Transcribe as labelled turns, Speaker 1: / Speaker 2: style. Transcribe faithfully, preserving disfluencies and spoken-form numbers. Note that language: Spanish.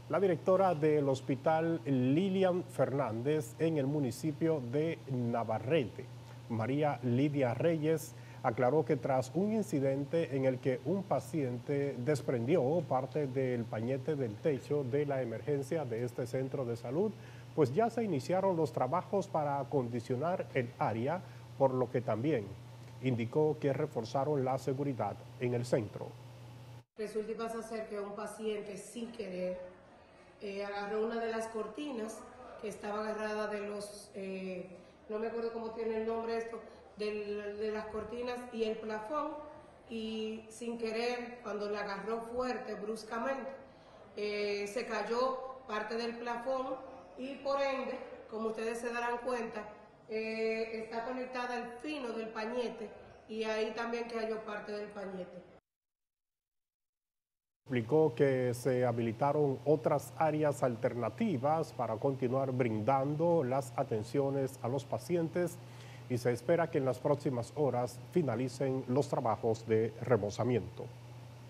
Speaker 1: La directora del hospital Lilian Fernández en el municipio de Navarrete, María Lidia Reyes, aclaró que tras un incidente en el que un paciente desprendió parte del pañete del techo de la emergencia de este centro de salud, pues ya se iniciaron los trabajos para acondicionar el área, por lo que también indicó que reforzaron la seguridad en el centro.
Speaker 2: Resulta y pasa ser que un paciente sin querer eh, agarró una de las cortinas que estaba agarrada de los, eh, no me acuerdo cómo tiene el nombre esto, de, de las cortinas y el plafón, y sin querer, cuando la agarró fuerte, bruscamente, eh, se cayó parte del plafón y por ende, como ustedes se darán cuenta, eh, está conectada al fino del pañete y ahí también cayó parte del pañete.
Speaker 1: Explicó que se habilitaron otras áreas alternativas para continuar brindando las atenciones a los pacientes y se espera que en las próximas horas finalicen los trabajos de remozamiento.